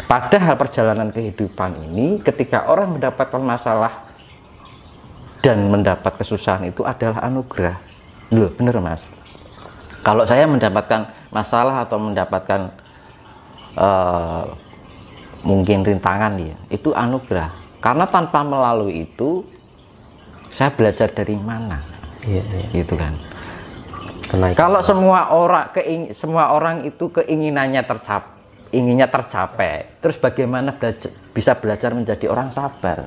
Padahal perjalanan kehidupan ini ketika orang mendapatkan masalah dan mendapat kesusahan itu adalah anugerah. Loh, bener Mas. Kalau saya mendapatkan masalah atau mendapatkan mungkin rintangan ya, itu anugerah. Karena tanpa melalui itu saya belajar dari mana. Gitu kan. Kalau semua orang itu keinginannya inginnya tercapai, terus bagaimana bisa belajar menjadi orang sabar?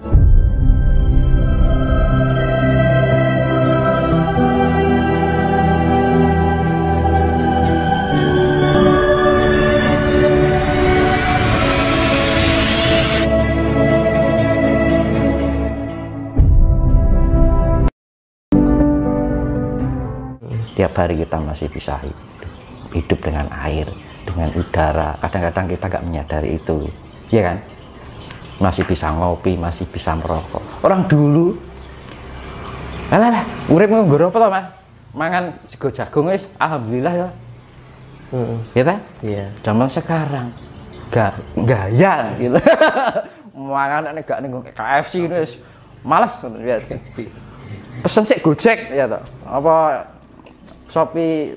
Tiap hari kita masih bisa hidup dengan air, dengan udara. Kadang-kadang kita nggak menyadari itu, ya kan? Masih bisa ngopi, masih bisa merokok. Orang dulu, urip nganggo apa toh, Mas? Mangan sego jagung wis alhamdulillah ya. Ya ta? Iya. Zaman sekarang gaya gitu. Mangan nek gak ning KFC wis males ya. Pesen sik Gojek ya toh. Apa Shopee.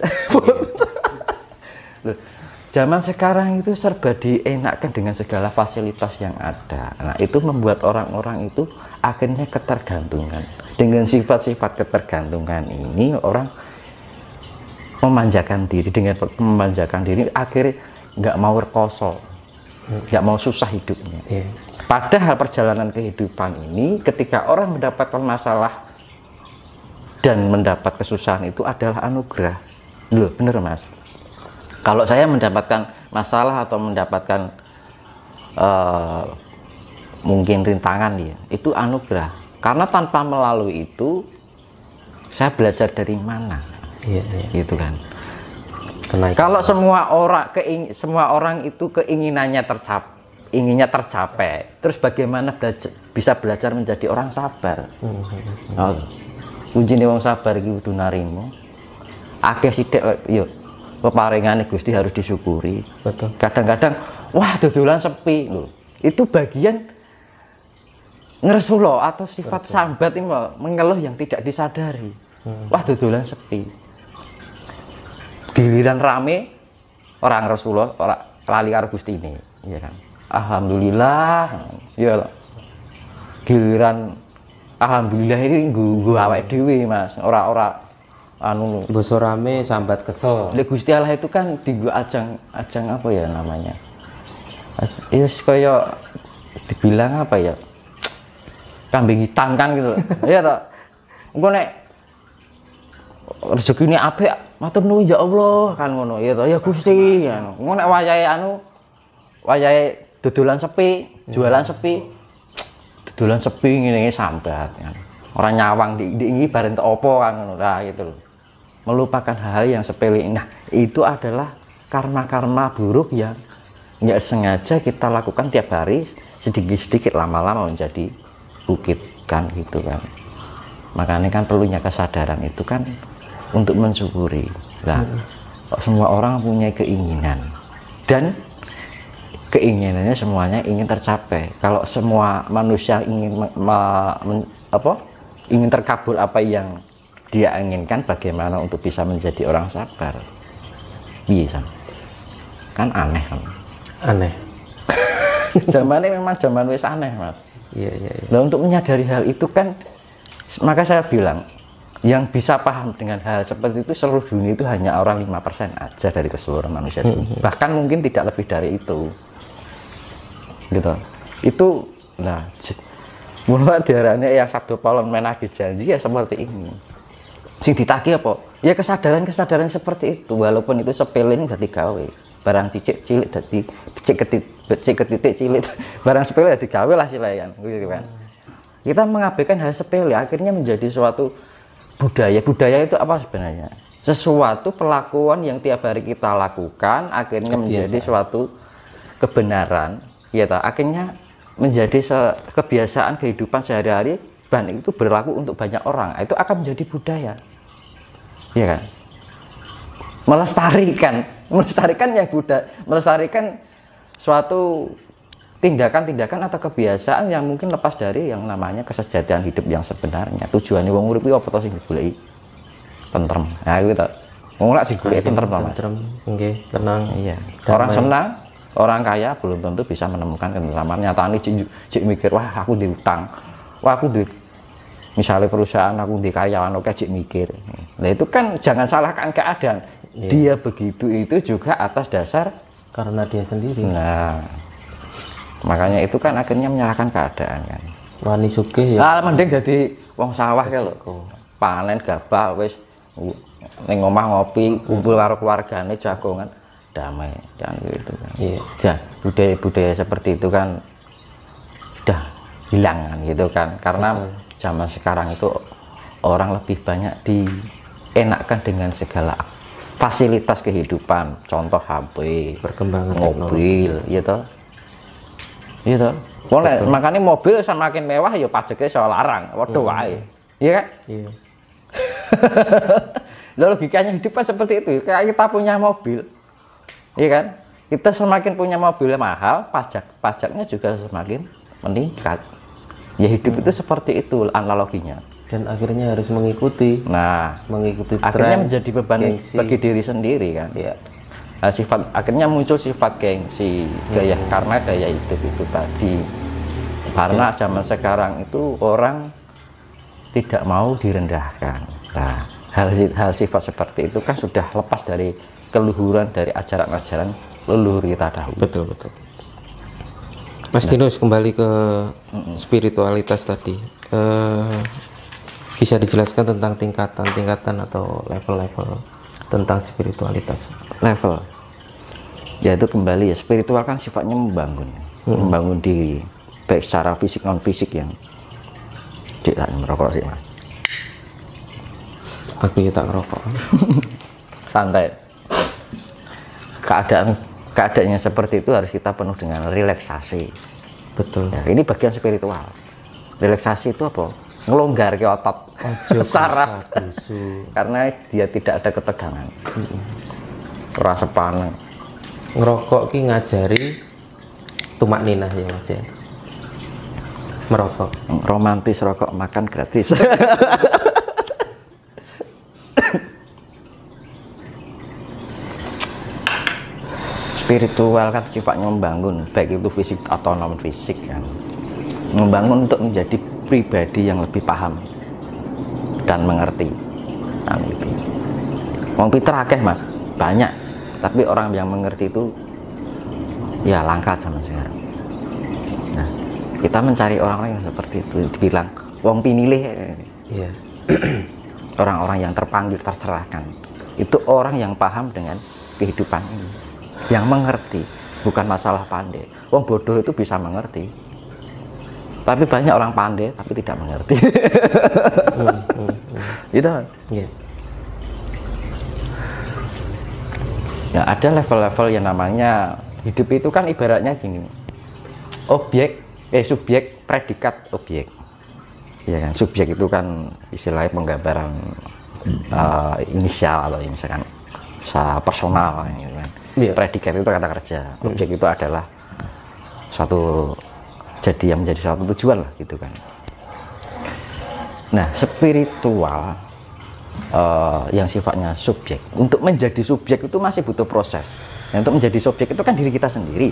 Loh, zaman sekarang itu serba dienakkan dengan segala fasilitas yang ada. Nah, itu membuat orang-orang itu akhirnya ketergantungan. Dengan sifat-sifat ketergantungan ini orang memanjakan diri. Dengan memanjakan diri akhirnya nggak mau rekoso, nggak mau susah hidupnya. Padahal perjalanan kehidupan ini ketika orang mendapatkan masalah dan mendapat kesusahan itu adalah anugerah. Loh, bener Mas. Kalau saya mendapatkan masalah atau mendapatkan mungkin rintangan ya, itu anugerah. Karena tanpa melalui itu saya belajar dari mana. Gitu kan. Kalau semua orang itu keinginannya inginnya tercapai, terus bagaimana bisa belajar menjadi orang sabar? Kuncine wong sabar iki kudu narimo. Akeh sithik yo peparingane Gusti harus disyukuri. Betul. Kadang-kadang wah dodolan sepi lho. Itu bagian ngresula atau sifat sambat ini mengeluh yang tidak disadari. Wah dodolan sepi. Giliran rame orang ngresula ora lali karo Gustine, ya kan. Alhamdulillah. Ya giliran alhamdulillah ini nggo awake dhewe Mas, ora anu basa rame sambat kesel. Lek Gusti Allah itu kan dienggo ajang apa ya namanya? Ya kaya dibilang apa ya? Kambing hitam kan gitu. Iya toh. Engko nek rezekine apik matur nuwun ya Allah kan ngono. Ya toh ya Gusti ya. Engko nek wayahe dodolan sepi, jualan sepi. Dolan sepi ngene sambat kan. Orang nyawang di bareng tok apa kan ngono. Nah, gitu loh. Melupakan hal yang sepele. Nah, itu adalah karma-karma buruk yang nggak sengaja kita lakukan tiap hari, sedikit-sedikit lama-lama menjadi bukit kan gitu kan. Makanya kan perlunya kesadaran itu kan untuk mensyukuri. Nah, semua orang punya keinginan dan keinginannya semuanya ingin tercapai. Kalau semua manusia ingin ingin terkabul apa yang dia inginkan, bagaimana untuk bisa menjadi orang sabar? Bisa. Kan aneh kan? Aneh. Zamannya memang zaman wis aneh, Mas. Iya. Nah, untuk menyadari hal itu kan, maka saya bilang yang bisa paham dengan hal seperti itu seluruh dunia itu hanya orang 5% aja dari keseluruhan manusia. Bahkan mungkin tidak lebih dari itu. Gitu. Itu nah mulai diarani yang Sabdo Paulon menagih janji ya seperti ini. Sing ditagih apa? Ya kesadaran seperti itu, walaupun itu sepele dadi gawe. Barang cicik cilik dadi becik ketitik cilik. Barang sepele dadi gawe lah silayan gitu kan. Kita mengabaikan hal sepele akhirnya menjadi suatu budaya. Budaya itu apa sebenarnya? Sesuatu perlakuan yang tiap hari kita lakukan akhirnya menjadi suatu kebenaran. Ya, akhirnya menjadi kebiasaan kehidupan sehari-hari dan itu berlaku untuk banyak orang. Itu akan menjadi budaya, ya kan? Melestarikan yang melestarikan suatu tindakan-tindakan atau kebiasaan yang mungkin lepas dari yang namanya kesejahteraan hidup yang sebenarnya. Tujuannya wong urip apa to sing digoleki? Tentrem. Nah, itu tak. Wong lak sing goleki tentrem to, Mas. Tentrem, nggih, tenang. Iya. Orang senang, orang kaya belum tentu bisa menemukan ketentraman. Nyatane cik mikir, wah aku diutang. Wah aku di misalnya perusahaan aku di karyawan oke cik mikir. Nah, itu kan jangan salahkan keadaan. Dia begitu itu juga atas dasar karena dia sendiri. Nah, makanya itu kan akhirnya menyalahkan keadaan kan. Wani sugih ya. Mending jadi wong sawah ya lho. Panen gabah wis ning omah ngopi, kumpul karo keluargane jagongan damai dan gitu kan. Iya. Ya, budaya-budaya seperti itu kan sudah hilang kan gitu kan. Karena zaman sekarang itu orang lebih banyak dienakkan dengan segala fasilitas kehidupan, contoh HP, perkembangan mobil, gitu. Gitu. Makanya mobil semakin mewah ya pajaknya saya larang. Waduh wae. Iya kan? Iya. Logikanya hidup kan seperti itu. Kayak kita punya mobil. Iya kan? Kita semakin punya mobil mahal, pajaknya juga semakin meningkat. Ya hidup itu seperti itu analoginya. Dan akhirnya harus mengikuti. Nah, mengikuti akhirnya tren, menjadi beban gengsi bagi diri sendiri kan. Iya. Nah, akhirnya muncul sifat gengsi, karena gaya hidup itu tadi. Karena zaman sekarang itu orang tidak mau direndahkan. Nah, hal sifat seperti itu kan sudah lepas dari keluhuran dari ajaran-ajaran leluhur kita dahulu. Betul. Mas Dinus, kembali ke spiritualitas tadi. Bisa dijelaskan tentang tingkatan atau level-level tentang spiritualitas? Level, yaitu kembali ya, spiritual kan sifatnya membangun diri, baik secara fisik non fisik yang tidak merokok sih Mas. Aku ya tak ngerokok. Santai. Keadaannya seperti itu harus kita penuh dengan relaksasi. Betul. Ya, ini bagian spiritual. Relaksasi itu apa? Ngelonggar ke otot, saraf, karena dia tidak ada ketegangan. Rasa panas. Ngerokok ki ngajari tumak ninah ya Mas ya. Merokok. Romantis rokok makan gratis. Spiritual kan sifatnya membangun, baik itu fisik atau non fisik kan. Membangun untuk menjadi pribadi yang lebih paham dan mengerti. Nah, gitu. Wong pinter akeh Mas, banyak. Tapi orang yang mengerti itu ya langka zaman sekarang. Nah, kita mencari orang-orang yang seperti itu, dibilang wong pinilih. Iya. Orang-orang yang terpanggil, tercerahkan. Itu orang yang paham dengan kehidupan ini, yang mengerti, bukan masalah pandai. Wong bodoh itu bisa mengerti. Tapi banyak orang pandai tapi tidak mengerti. Gitu. Yeah. Ya, ada level-level yang namanya hidup itu kan ibaratnya gini. Subjek, predikat, objek. Ya kan, subjek itu kan istilahnya penggambaran inisial atau misalkan personal gitu kan. Yeah. Predikat itu kata kerja. Objek itu adalah suatu yang menjadi suatu tujuan lah gitu kan. Nah, spiritual yang sifatnya subjek, untuk menjadi subjek itu masih butuh proses. Nah, untuk menjadi subjek itu kan diri kita sendiri.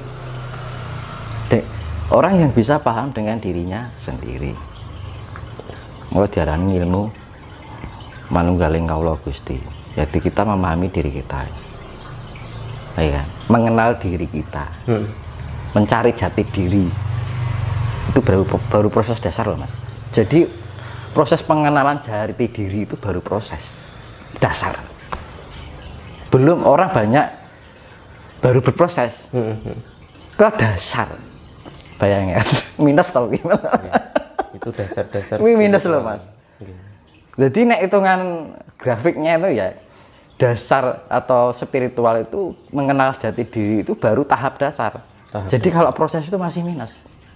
Orang yang bisa paham dengan dirinya sendiri, mulai diarani ilmu manunggaling kawula Gusti. Jadi kita memahami diri kita, ya kan? Mengenal diri kita, mencari jati diri. Itu baru proses dasar loh Mas. Jadi proses pengenalan jati diri itu baru proses dasar. Belum, orang banyak baru berproses ke dasar. Bayangin minus tau gimana? Ya, itu dasar-dasar. Ini minus loh Mas. Jadi nek hitungan grafiknya itu ya dasar atau spiritual itu mengenal jati diri itu baru tahap dasar. Jadi kalau proses itu masih minus.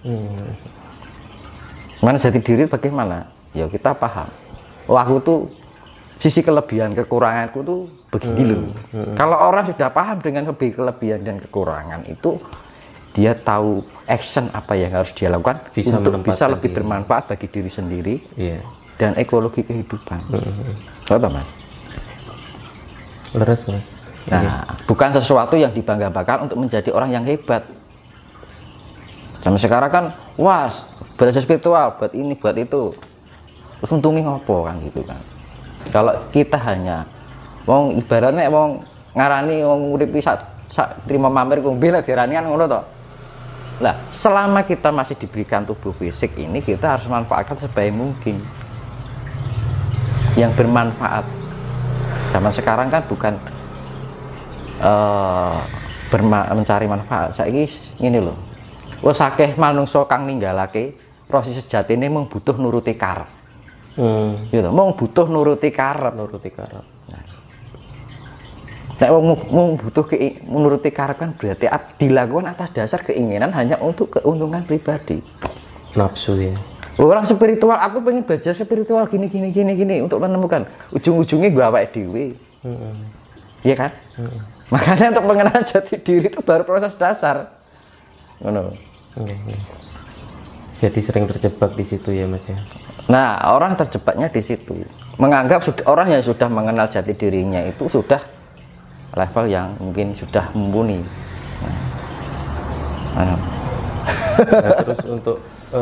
Mana jati diri bagaimana? Ya kita paham. Oh aku tuh sisi kelebihan kekuranganku tuh begini loh. Kalau orang sudah paham dengan kelebihan dan kekurangan itu dia tahu action apa yang harus dia lakukan untuk bisa lebih bermanfaat bagi diri sendiri dan ekologi kehidupan. Betul Mas? Leres Mas. Nah, bukan sesuatu yang dibangga-banggakan untuk menjadi orang yang hebat. Zaman sekarang kan, wah, belajar spiritual, buat ini, buat itu. Terus untungnya ngopo kan gitu kan. Kalau kita hanya wong ibaratnya wong ngarani wong uripi sak terima mamer kuwi lek dirani kan ngono to. Lah, selama kita masih diberikan tubuh fisik ini, kita harus manfaatkan sebaik mungkin. Yang bermanfaat. Zaman sekarang kan bukan mencari manfaat. Saiki ngene lho. Wes akeh manungsa kang ninggalake proses sejatine mung butuh nuruti karep. Gitu, mung butuh nuruti karep. Nek wong butuh menuruti karep kan berarti dilakukan atas dasar keinginan hanya untuk keuntungan pribadi. Nafsu ya. Orang spiritual, aku pengen belajar spiritual gini untuk menemukan ujung-ujungnya gue awake dhewe. Iya kan? Makanya untuk mengenal jati diri itu baru proses dasar. Ngono. Jadi sering terjebak di situ ya Mas ya. Nah, orang terjebaknya di situ. Menganggap orang yang sudah mengenal jati dirinya itu sudah level yang mungkin sudah mumpuni. Nah, terus untuk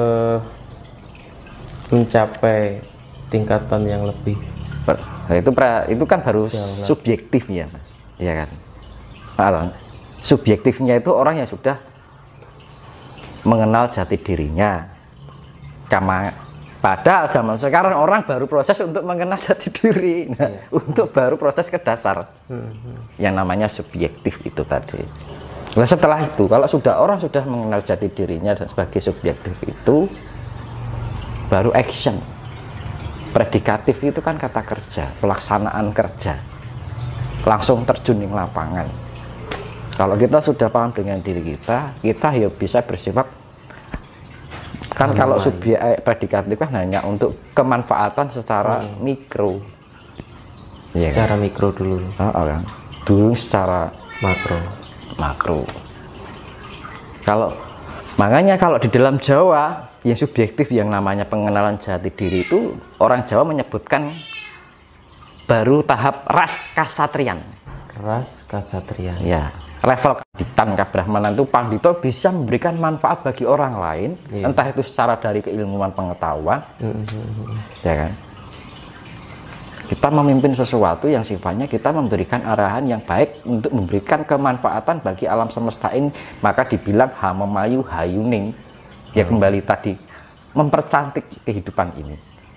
mencapai tingkatan yang lebih, itu kan baru subjektif ya Mas. Iya kan? Subjektifnya itu orang yang sudah mengenal jati dirinya. Padahal zaman sekarang orang baru proses untuk mengenal jati diri, untuk baru proses ke dasar, yang namanya subjektif itu tadi. Nah, setelah itu, kalau orang sudah mengenal jati dirinya dan sebagai subjektif itu, baru action. Predikatif itu kan kata kerja, pelaksanaan kerja, langsung terjun di lapangan. Kalau kita sudah paham dengan diri kita ya bisa bersifat. Kan kalau subjek predikatif kan hanya untuk kemanfaatan secara mikro. Secara mikro dulu. Kan? Dulu secara makro. Makanya kalau di dalam Jawa yang subjektif yang namanya pengenalan jati diri itu orang Jawa menyebutkan baru tahap ras kasatrian. Ya. Level kanditan kabrahmanan itu pandito bisa memberikan manfaat bagi orang lain, entah itu secara dari keilmuan pengetahuan, ya kan. Kita memimpin sesuatu yang sifatnya kita memberikan arahan yang baik untuk memberikan kemanfaatan bagi alam semesta ini, maka dibilang hamemayu hayuning, ya kembali tadi mempercantik kehidupan ini.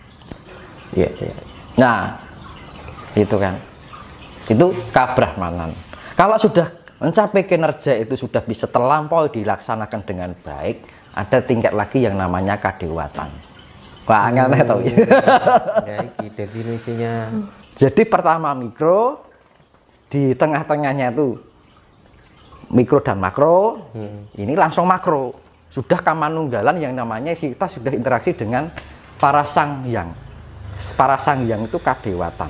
Nah, itu kan, itu kabrahmanan. Kalau sudah mencapai kinerja itu sudah bisa terlampau dilaksanakan dengan baik, ada tingkat lagi yang namanya kadewatan. Wah, aneh tau ya. Definisinya. Jadi pertama mikro, di tengah-tengahnya itu mikro dan makro, ini langsung makro. Sudah kamanunggalan yang namanya kita sudah interaksi dengan para sangyang. Para sangyang itu kadewatan.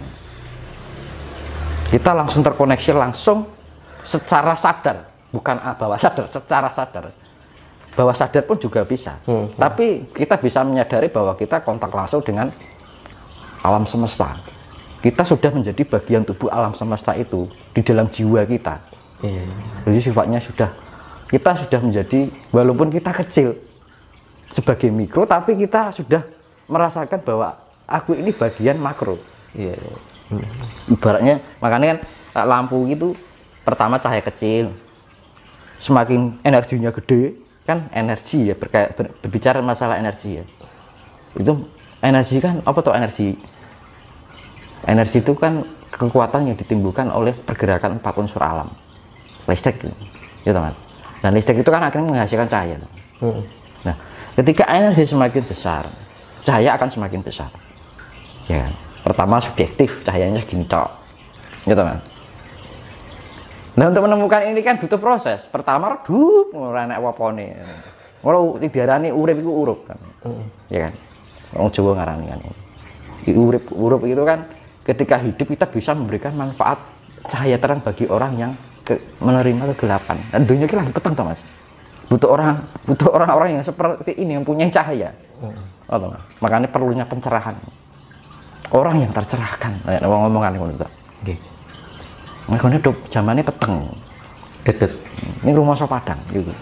Kita langsung terkoneksi langsung secara sadar, bukan bawah sadar, secara sadar. Bawah sadar pun juga bisa. Tapi kita bisa menyadari bahwa kita kontak langsung dengan alam semesta. Kita sudah menjadi bagian tubuh alam semesta itu di dalam jiwa kita. Jadi sifatnya kita sudah menjadi, walaupun kita kecil sebagai mikro, tapi kita sudah merasakan bahwa aku ini bagian makro. Ibaratnya, makanya kan lampu itu pertama cahaya kecil, semakin energinya gede, kan energi ya, berbicara masalah energi ya. Itu energi kan, apa tuh energi? Energi itu kan kekuatan yang ditimbulkan oleh pergerakan 4 unsur alam. Listrik gitu, teman. Dan listrik itu kan akhirnya menghasilkan cahaya. Nah, ketika energi semakin besar, cahaya akan semakin besar. Ya, pertama subjektif, cahayanya segini cok, teman. Nah, untuk menemukan ini kan butuh proses. Pertama redup ora enak apa-apane. Kalau diarani urip iku urup kan. Ya kan. Wong Jawa ngarani kan. Urip itu kan ketika hidup kita bisa memberikan manfaat cahaya terang bagi orang yang menerima kegelapan. Dan dunia iki lagi petang to, Mas. butuh orang-orang yang seperti ini, yang punya cahaya. Makanya perlunya pencerahan, orang yang tercerahkan. Ngomong-ngomongan ngono to. Nggih. Ngene hidup zamane peteng. Dedet. Ini rumah Padang gitu.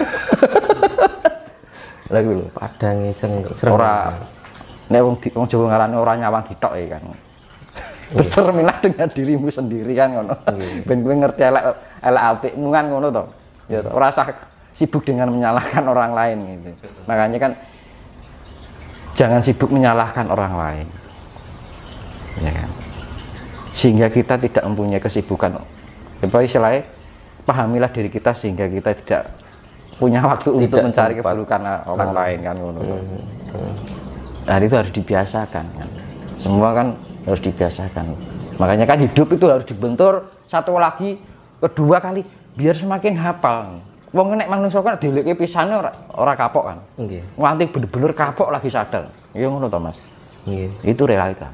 Lagi lho, Padang iseng ora nek wong Jawa ngarane ora nyawang ditok ya kan. Bercerminlah dengan dirimu sendiri kan ngono. Ben kowe ngerti elek apikmu kan ngono to. Ya ora usah sibuk dengan menyalahkan orang lain gitu. Makanya kan jangan sibuk menyalahkan orang lain. Ya kan. Sehingga kita tidak mempunyai kesibukan. Apa istilahnya? Pahamilah diri kita sehingga kita tidak punya waktu untuk mencari keburukan orang lain kan ngono. Nah, itu harus dibiasakan kan. Semua kan harus dibiasakan. Makanya kan hidup itu harus dibentur satu lagi, kedua kali biar semakin hafal. Wong nek manungsa kan dileke pisane ora kapok kan. Nggih. Nganti bener-bener kapok lagi sadar. Ya ngono to, Mas. Nggih. Itu realita.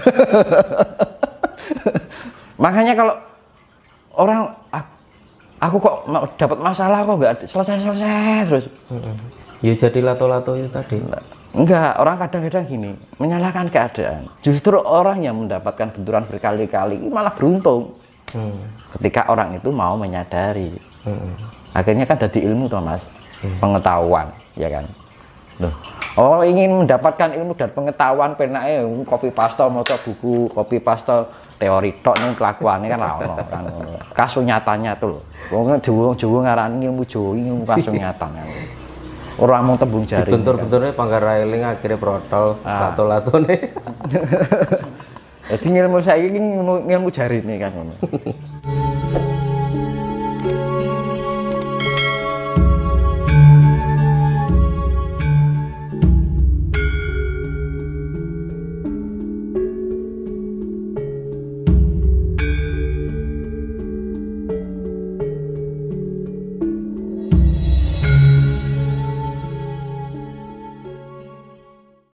Makanya kalau orang aku kok dapat masalah kok nggak selesai terus. Ya jadi lato-lato itu tadi. Enggak, orang kadang-kadang gini, menyalahkan keadaan. Justru orang yang mendapatkan benturan berkali-kali malah beruntung. Ketika orang itu mau menyadari. Akhirnya kan jadi ilmu toh Mas, pengetahuan, ya kan. Loh, oh ingin mendapatkan ilmu dan pengetahuan penake copy paste maca buku, copy paste teori tok ning kelakuane kan ora ono kan. Kasus nyatanya tuh lho. Wong Jawa ngarani ilmu Jawa ilmu kasus nyata. Orang mau tembung jari. Bentur-benturnya pangkar railing akhirnya protol, lato-latone. Jadi ilmu saya ini ilmu jari nih kan.